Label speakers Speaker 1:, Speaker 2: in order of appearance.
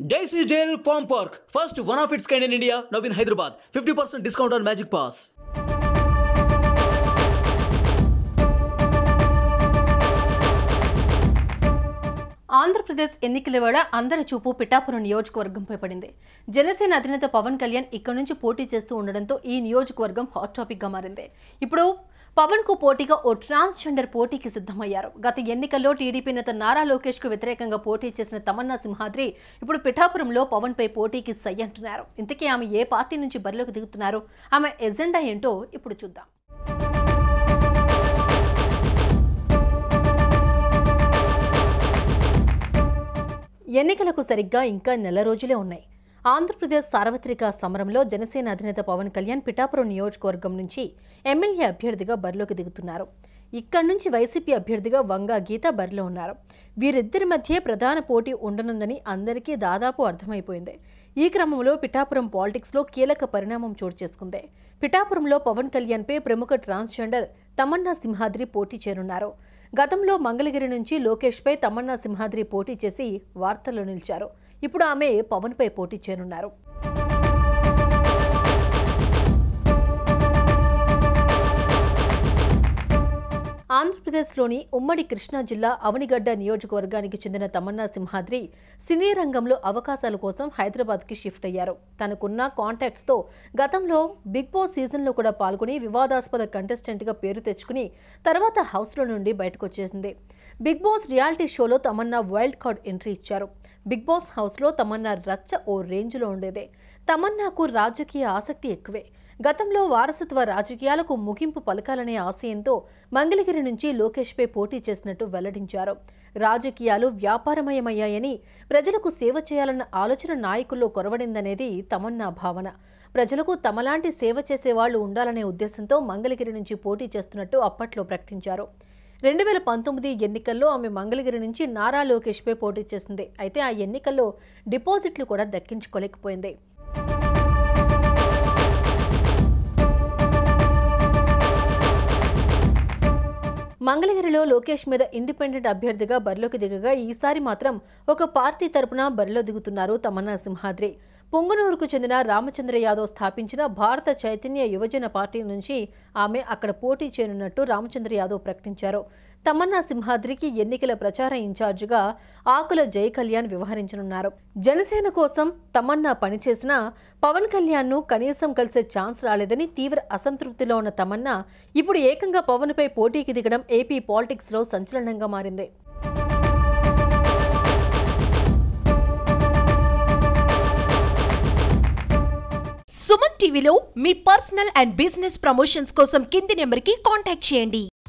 Speaker 1: Daisy Jail Farm Park, first one of its kind in India, now in Hyderabad. 50% discount on Magic Pass.
Speaker 2: Andhra Pradesh ఎన్నికల వేళ అందరి చూపు పిఠాపురం నియోజకవర్గంపై పడింది. జనసేన అధినేత పవన్ కళ్యాణ్ ఇక్కడ నుంచి పోటీ చేస్తూ ఉండడంతో ఈ నియోజకవర్గం హాట్ టాపిక్ గా మారింది. ఇప్పుడు పవన్ కు పోటీగా ఓ ట్రాన్స్జెండర్ పోటీకి సిద్ధమయ్యారు. గత ఎన్నికల్లో టీడీపీ నేత నారా లోకేష్ కు వ్యతిరేకంగా పోటీ చేసిన తమన్నా సింహాద్రి ఇప్పుడు పిఠాపురంలో పవన్ పై పోటీకి సై అంటున్నారు. ఇంతకీ ఆమె ఏ పార్టీ నుంచి బరిలోకి దిగుతున్నారు, ఆమె ఎజెండా ఏంటో ఇప్పుడు చూద్దాం. ఎన్నికలకు సరిగ్గా ఇంకా నెల రోజులే ఉన్నాయి. ఆంధ్రప్రదేశ్ సార్వత్రిక సమరంలో జనసేన అధినేత పవన్ కళ్యాణ్ పిఠాపురం నియోజకవర్గం నుంచి ఎమ్మెల్యే అభ్యర్థిగా బరిలోకి దిగుతున్నారు. ఇక్కడి నుంచి వైసీపీ అభ్యర్థిగా వంగా గీత బరిలో ఉన్నారు. వీరిద్దరి మధ్య ప్రధాన పోటీ ఉండనుందని అందరికీ దాదాపు అర్థమైపోయింది. ఈ క్రమంలో పిఠాపురం పాలిటిక్స్లో కీలక పరిణామం చోటు చేసుకుంది. పిఠాపురంలో పవన్ కళ్యాణ్పై ప్రముఖ ట్రాన్స్జెండర్ తమన్నా సింహాద్రి పోటీ చేరున్నారు. గతంలో మంగళగిరి నుంచి లోకేష్పై తమన్నా సింహాద్రి పోటీ చేసి వార్తల్లో నిలిచారు. ఇప్పుడు ఆమె పవన్పై పోటీ చేయనున్నారు. ఆంధ్రప్రదేశ్లోని ఉమ్మడి కృష్ణా జిల్లా అవనిగడ్డ నియోజకవర్గానికి చెందిన తమన్నా సింహాద్రి సినీ రంగంలో అవకాశాల కోసం హైదరాబాద్కి షిఫ్ట్ అయ్యారు. తనకున్న కాంటాక్ట్స్తో గతంలో బిగ్ బాస్ సీజన్లో కూడా పాల్గొని వివాదాస్పద కంటెస్టెంట్గా పేరు తెచ్చుకుని తర్వాత హౌస్లో నుండి బయటకు వచ్చేసింది. బిగ్ బాస్ రియాలిటీ షోలో తమన్నా వైల్డ్ కార్డ్ ఎంట్రీ ఇచ్చారు. బిగ్ బాస్ హౌస్లో తమన్నా రచ్చ ఓ రేంజ్లో ఉండేదే. తమన్నాకు రాజకీయ ఆసక్తి ఎక్కువే. గతంలో వారసత్వ రాజకీయాలకు ముగింపు పలకాలనే ఆశయంతో మంగళగిరి నుంచి లోకేష్పై పోటీ చేసినట్టు వెల్లడించారు. రాజకీయాలు వ్యాపారమయమయ్యాయని, ప్రజలకు సేవ చేయాలన్న ఆలోచన నాయకుల్లో కొరవడిందనేది తమన్నా భావన. ప్రజలకు తమలాంటి సేవ చేసేవాళ్లు ఉండాలనే ఉద్దేశంతో మంగళగిరి నుంచి పోటీ చేస్తున్నట్టు అప్పట్లో ప్రకటించారు. 2019 ఎన్నికల్లో ఆమె మంగళగిరి నుంచి నారా లోకేష్పై పోటీ చేసింది. అయితే ఆ ఎన్నికల్లో డిపాజిట్లు కూడా దక్కించుకోలేకపోయింది. మంగళగిరిలో లోకేష్ మీద ఇండిపెండెంట్ అభ్యర్థిగా బరిలోకి దిగగా ఈసారి మాత్రం ఒక పార్టీ తరపున బరిలో దిగుతున్నారు తమన్నా సింహాద్రి. పొంగనూరుకు చెందిన రామచంద్ర యాదవ్ స్థాపించిన భారత చైతన్య యువజన పార్టీ నుంచి ఆమె అక్కడ పోటీ చేయనున్నట్టు రామచంద్ర యాదవ్ ప్రకటించారు. తమన్నా సింహాద్రికి ఎన్నికల ప్రచార ఇన్ఛార్జిగా ఆకుల జై కళ్యాణ్ వ్యవహరించనున్నారు. జనసేన కోసం తమన్నా పనిచేసినా పవన్ కళ్యాణ్ను కనీసం కలిసే ఛాన్స్ రాలేదని తీవ్ర అసంతృప్తిలో ఉన్న తమన్నా ఇప్పుడు ఏకంగా పవన్పై పోటీకి దిగడం ఏపీ పాలిటిక్స్లో సంచలనంగా మారింది.
Speaker 3: సుమన్ టీవీలో మీ పర్సనల్ అండ్ బిజినెస్ ప్రమోషన్స్ కోసం కింది నెంబర్కి కాంటాక్ట్ చేయండి.